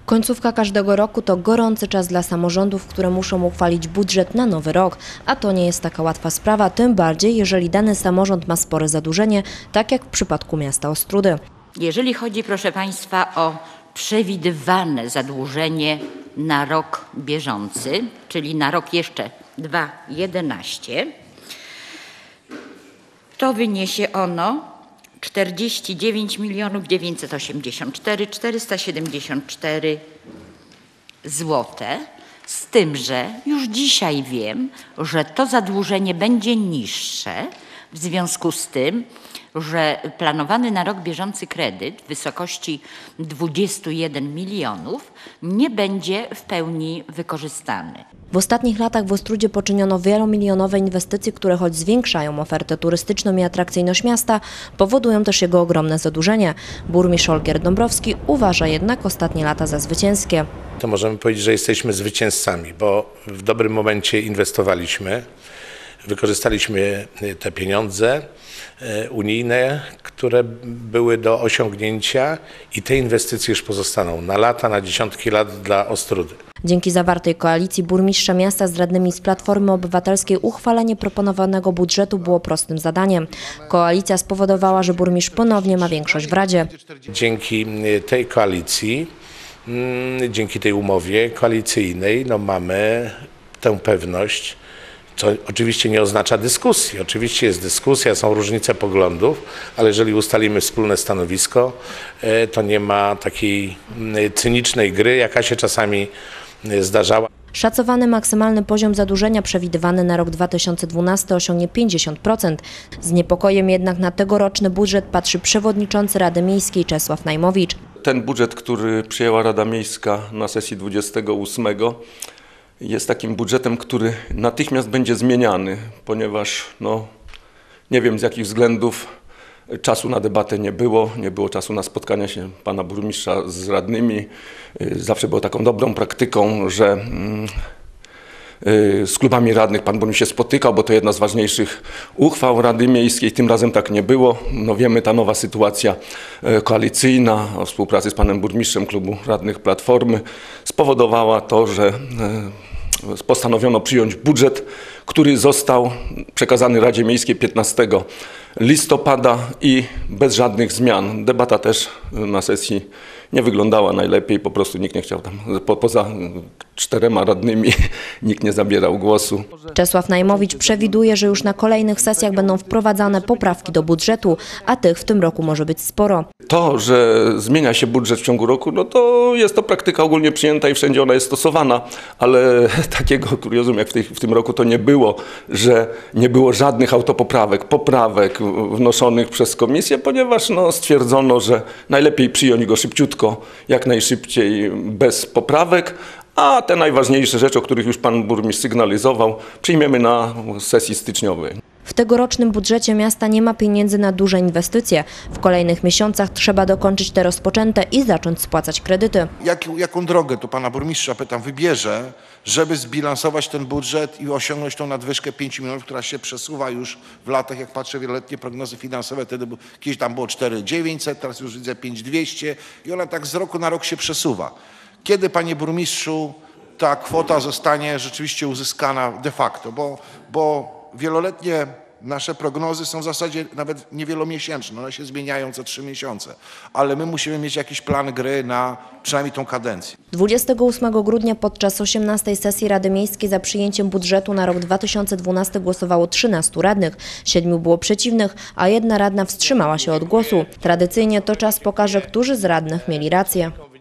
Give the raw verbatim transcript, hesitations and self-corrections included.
Końcówka każdego roku to gorący czas dla samorządów, które muszą uchwalić budżet na nowy rok, a to nie jest taka łatwa sprawa, tym bardziej jeżeli dany samorząd ma spore zadłużenie, tak jak w przypadku miasta Ostródy. Jeżeli chodzi, proszę Państwa, o przewidywane zadłużenie na rok bieżący, czyli na rok jeszcze dwa tysiące jedenasty, to wyniesie ono czterdzieści dziewięć milionów dziewięćset osiemdziesiąt cztery tysiące czterysta siedemdziesiąt cztery złote, z tym, że już dzisiaj wiem, że to zadłużenie będzie niższe w związku z tym, że planowany na rok bieżący kredyt w wysokości dwudziestu jeden milionów nie będzie w pełni wykorzystany. W ostatnich latach w Ostródzie poczyniono wielomilionowe inwestycje, które choć zwiększają ofertę turystyczną i atrakcyjność miasta, powodują też jego ogromne zadłużenie. Burmistrz Olgierd Dąbrowski uważa jednak ostatnie lata za zwycięskie. To możemy powiedzieć, że jesteśmy zwycięzcami, bo w dobrym momencie inwestowaliśmy. Wykorzystaliśmy te pieniądze unijne, które były do osiągnięcia i te inwestycje już pozostaną na lata, na dziesiątki lat dla Ostródy. Dzięki zawartej koalicji burmistrza miasta z radnymi z Platformy Obywatelskiej uchwalenie proponowanego budżetu było prostym zadaniem. Koalicja spowodowała, że burmistrz ponownie ma większość w Radzie. Dzięki tej koalicji, dzięki tej umowie koalicyjnej no mamy tę pewność, co oczywiście nie oznacza dyskusji. Oczywiście jest dyskusja, są różnice poglądów, ale jeżeli ustalimy wspólne stanowisko, to nie ma takiej cynicznej gry, jaka się czasami zdarzała. Szacowany maksymalny poziom zadłużenia przewidywany na rok dwa tysiące dwunasty osiągnie pięćdziesiąt procent. Z niepokojem jednak na tegoroczny budżet patrzy przewodniczący Rady Miejskiej Czesław Najmowicz. Ten budżet, który przyjęła Rada Miejska na sesji dwudziestego ósmego, jest takim budżetem, który natychmiast będzie zmieniany, ponieważ no, nie wiem z jakich względów czasu na debatę nie było, nie było czasu na spotkania się pana burmistrza z radnymi. Zawsze było taką dobrą praktyką, że z klubami radnych pan burmistrz się spotykał, bo to jedna z ważniejszych uchwał Rady Miejskiej. Tym razem tak nie było. No wiemy, ta nowa sytuacja koalicyjna o współpracy z panem burmistrzem klubu radnych Platformy spowodowała to, że postanowiono przyjąć budżet, który został przekazany Radzie Miejskiej piętnastego listopada i bez żadnych zmian. Debata też na sesji nie wyglądała najlepiej, po prostu nikt nie chciał tam, po, poza czterema radnymi, nikt nie zabierał głosu. Czesław Najmowicz przewiduje, że już na kolejnych sesjach będą wprowadzane poprawki do budżetu, a tych w tym roku może być sporo. To, że zmienia się budżet w ciągu roku, no to jest to praktyka ogólnie przyjęta i wszędzie ona jest stosowana, ale takiego kuriozum jak w, tej, w tym roku to nie było, że nie było żadnych autopoprawek, poprawek wnoszonych przez komisję, ponieważ no, stwierdzono, że najlepiej przyjąć go szybciutko, jak najszybciej, bez poprawek, a te najważniejsze rzeczy, o których już pan burmistrz sygnalizował, przyjmiemy na sesji styczniowej. W tegorocznym budżecie miasta nie ma pieniędzy na duże inwestycje. W kolejnych miesiącach trzeba dokończyć te rozpoczęte i zacząć spłacać kredyty. Jak, jaką drogę, to pana burmistrza pytam, wybierze, żeby zbilansować ten budżet i osiągnąć tą nadwyżkę pięciu milionów, która się przesuwa już w latach, jak patrzę wieloletnie prognozy finansowe, wtedy kiedyś tam było cztery tysiące dziewięćset, teraz już widzę pięć tysięcy dwieście i ona tak z roku na rok się przesuwa. Kiedy, panie burmistrzu, ta kwota zostanie rzeczywiście uzyskana de facto, bo, bo wieloletnie nasze prognozy są w zasadzie nawet niewielomiesięczne, one się zmieniają co trzy miesiące, ale my musimy mieć jakiś plan gry na przynajmniej tą kadencję. dwudziestego ósmego grudnia podczas osiemnastej sesji Rady Miejskiej za przyjęciem budżetu na rok dwa tysiące dwunasty głosowało trzynastu radnych, siedmiu było przeciwnych, a jedna radna wstrzymała się od głosu. Tradycyjnie to czas pokaże, którzy z radnych mieli rację.